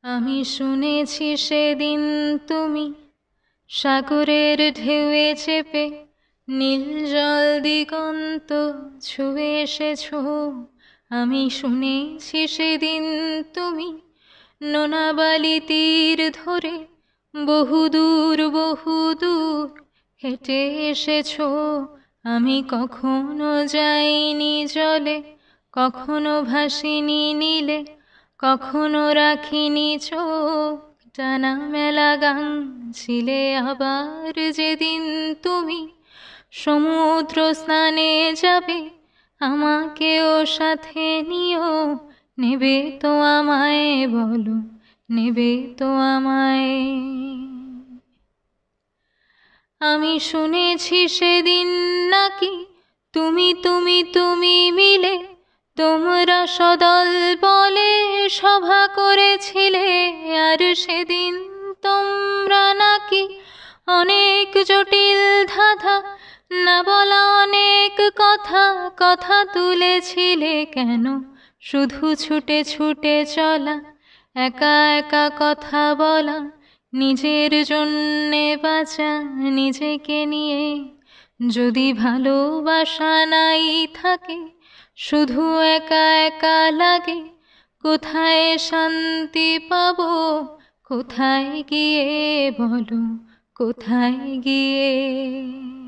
আমি শুনেছি সেদিন তুমি সাগরের ঢেউয়ে চেপে নীল জল দিগন্ত ছুঁয়ে এসেছ। আমি শুনেছি সেদিন তুমি নোনাবালি তীর ধরে বহুদূর বহুদূর হেঁটে এসেছ। আমি কখনো যাইনি জলে, কখনো ভাসিনি নীলে, কখনো রাখিনি চোখ টানা মেলা গান ছিলে। আবার যেদিন তুমি সমুদ্র স্নানে যাবে, আমাকেও সাথে নিও। নেবে তো আমায়, বলো নেবে তো আমায়? আমি শুনেছি সেদিন নাকি তুমি তুমি তুমি মিলে তোমরা সদল বলে সভা করেছিলে। আর সেদিন তোমরা নাকি অনেক জটিল ধাঁধা, না বলা অনেক কথা কথা তুলেছিলে। কেন শুধু ছুটে ছুটে চলা, একা একা কথা বলা, নিজের জন্যে বাঁচা নিজেকে নিয়ে? যদি ভালোবাসা নাই থাকে, শুধু একা একা লাগে, কোথায় শান্তি পাবো? কোথায় গিয়ে, বলো কোথায় গিয়ে?